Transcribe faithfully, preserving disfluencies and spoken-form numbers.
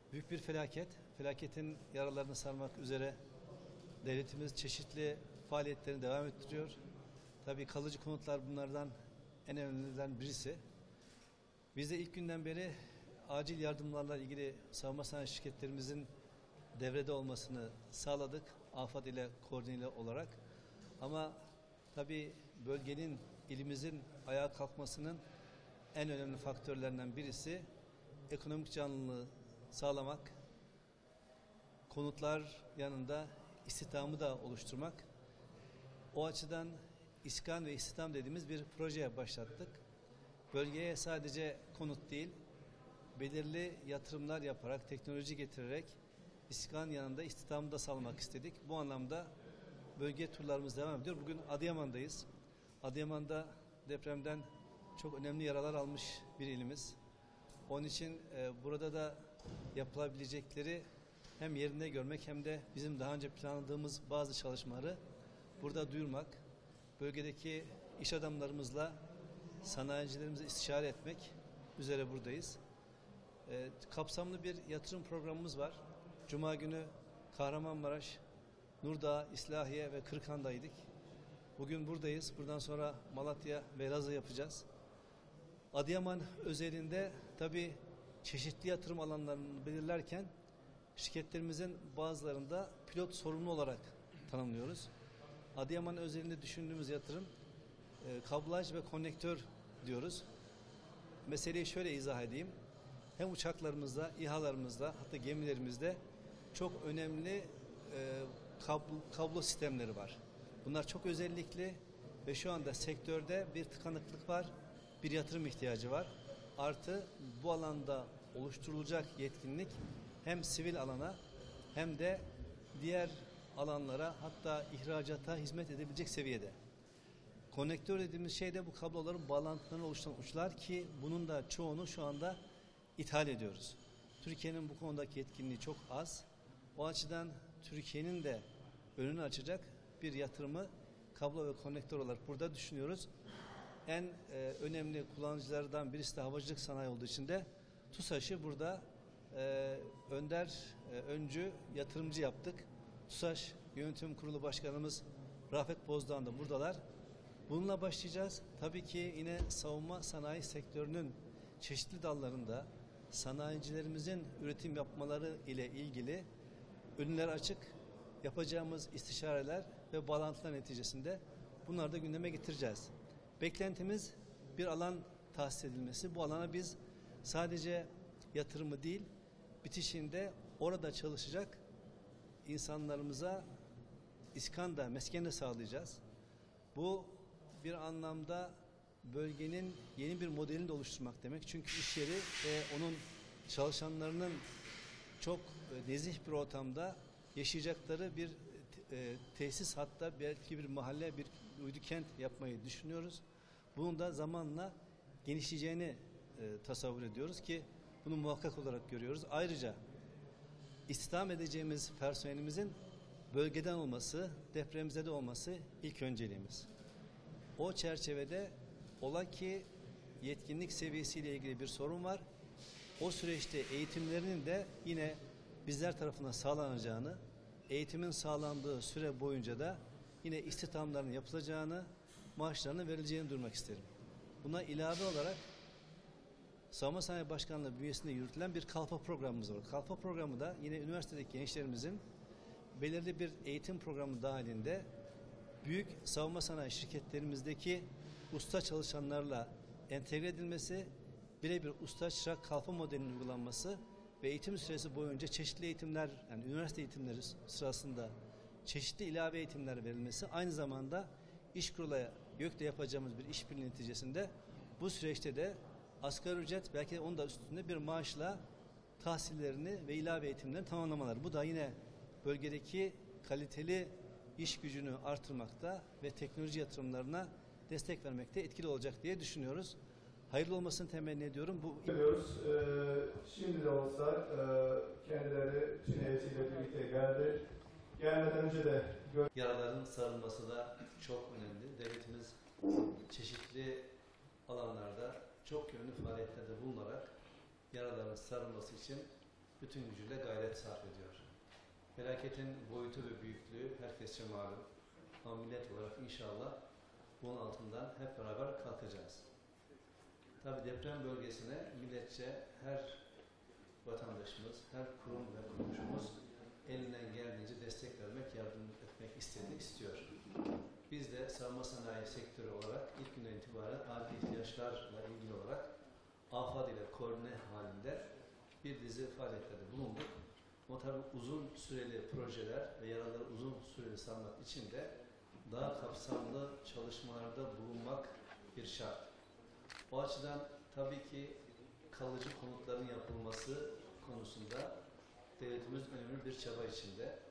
Büyük bir felaket. Felaketin yaralarını sarmak üzere devletimiz çeşitli faaliyetlerini devam ettiriyor. Tabii kalıcı konutlar bunlardan en önemlilerinden birisi. Biz de ilk günden beri acil yardımlarla ilgili savunma sanayi şirketlerimizin devrede olmasını sağladık. AFAD ile koordineli olarak. Ama tabii bölgenin, ilimizin ayağa kalkmasının en önemli faktörlerinden birisi ekonomik canlılığı sağlamak, konutlar yanında istihdamı da oluşturmak. O açıdan İskan ve istihdam dediğimiz bir projeye başlattık. Bölgeye sadece konut değil, belirli yatırımlar yaparak, teknoloji getirerek İskan yanında istihdamı da sağlamak istedik. Bu anlamda bölge turlarımız devam ediyor. Bugün Adıyaman'dayız. Adıyaman'da depremden çok önemli yaralar almış bir ilimiz. Onun için e, burada da yapılabilecekleri hem yerinde görmek hem de bizim daha önce planladığımız bazı çalışmaları burada duyurmak, bölgedeki iş adamlarımızla sanayicilerimizi istişare etmek üzere buradayız. E, kapsamlı bir yatırım programımız var. Cuma günü Kahramanmaraş, Nurdağ, İslahiye ve Kırıkhan'daydık. Bugün buradayız. Buradan sonra Malatya ve Elazığ yapacağız. Adıyaman özelinde tabii çeşitli yatırım alanlarını belirlerken şirketlerimizin bazılarında pilot sorumlu olarak tanımlıyoruz. Adıyaman özelinde düşündüğümüz yatırım e, kablaj ve konnektör diyoruz. Meseleyi şöyle izah edeyim. Hem uçaklarımızda, İHA'larımızda hatta gemilerimizde çok önemli e, kablo, kablo sistemleri var. Bunlar çok özellikli ve şu anda sektörde bir tıkanıklık var, bir yatırım ihtiyacı var. Artı bu alanda oluşturulacak yetkinlik hem sivil alana hem de diğer alanlara hatta ihracata hizmet edebilecek seviyede. Konnektör dediğimiz şey de bu kabloların bağlantılarını oluşturan uçlar ki bunun da çoğunu şu anda ithal ediyoruz. Türkiye'nin bu konudaki yetkinliği çok az. O açıdan Türkiye'nin de önünü açacak bir yatırımı kablo ve konnektör olarak burada düşünüyoruz. En e, önemli kullanıcılardan birisi de havacılık sanayi olduğu için de TUSAŞ'ı burada e, önder, e, öncü yatırımcı yaptık. TUSAŞ Yönetim Kurulu Başkanımız Rafet Bozdağ da buradalar. Bununla başlayacağız. Tabii ki yine savunma sanayi sektörünün çeşitli dallarında sanayicilerimizin üretim yapmaları ile ilgili önler açık yapacağımız istişareler ve bağlantılar neticesinde bunları da gündeme getireceğiz. Beklentimiz bir alan tahsis edilmesi. Bu alana biz sadece yatırımı değil, bitişinde orada çalışacak insanlarımıza iskan da, mesken de sağlayacağız. Bu bir anlamda bölgenin yeni bir modelini de oluşturmak demek. Çünkü iş yeri ve onun çalışanlarının çok nezih bir ortamda yaşayacakları bir e, tesis hatta belki bir mahalle, bir uydu kent yapmayı düşünüyoruz. Bunun da zamanla genişleyeceğini e, tasavvur ediyoruz ki bunu muhakkak olarak görüyoruz. Ayrıca istihdam edeceğimiz personelimizin bölgeden olması, depremzede olması ilk önceliğimiz. O çerçevede ola ki yetkinlik seviyesiyle ilgili bir sorun var. O süreçte eğitimlerinin de yine bizler tarafından sağlanacağını, eğitimin sağlandığı süre boyunca da yine istihdamların yapılacağını, maaşlarının verileceğini duyurmak isterim. Buna ilave olarak Savunma Sanayi Başkanlığı bünyesinde yürütülen bir kalfa programımız var. Kalfa programı da yine üniversitedeki gençlerimizin belirli bir eğitim programı dahilinde büyük savunma sanayi şirketlerimizdeki usta çalışanlarla entegre edilmesi, birebir usta çırak kalfa modelinin uygulanması ve eğitim süresi boyunca çeşitli eğitimler, yani üniversite eğitimleri sırasında çeşitli ilave eğitimler verilmesi, aynı zamanda İşkurulu'ya YÖK'le yapacağımız bir işbirliği neticesinde bu süreçte de asgari ücret belki de onun da üstünde bir maaşla tahsillerini ve ilave eğitimlerini tamamlamaları. Bu da yine bölgedeki kaliteli iş gücünü artırmakta ve teknoloji yatırımlarına destek vermekte etkili olacak diye düşünüyoruz. Hayırlı olmasını temenni ediyorum. Bu Biliyoruz. Ee, şimdi de olsa e, kendileri Çin heyetiyle birlikte geldi. Gelmeden önce de yaraların sarılması da çok önemli. Devletimiz çeşitli alanlarda çok yönlü faaliyetlerde bulunarak yaraların sarılması için bütün gücüyle gayret sarf ediyor. Felaketin boyutu ve büyüklüğü herkesçe malum. Ama millet olarak inşallah bunun altından hep beraber kalkacağız. Tabi deprem bölgesine milletçe her vatandaşımız, her kurum ve kuruluşumuz elinden geldiğince destek vermek, yardım etmek istedi, istiyor. Biz de savunma sanayi sektörü olarak ilk günden itibaren acil ihtiyaçlarla ilgili olarak AFAD ile koordine halinde bir dizi faaliyetlerde bulunduk. Ama tabii uzun süreli projeler ve yaraları uzun süreli sarmak için de daha kapsamlı çalışmalarda bulunmak bir şart. O açıdan tabii ki kalıcı konutların yapılması konusunda devletimiz önemli bir çaba içinde.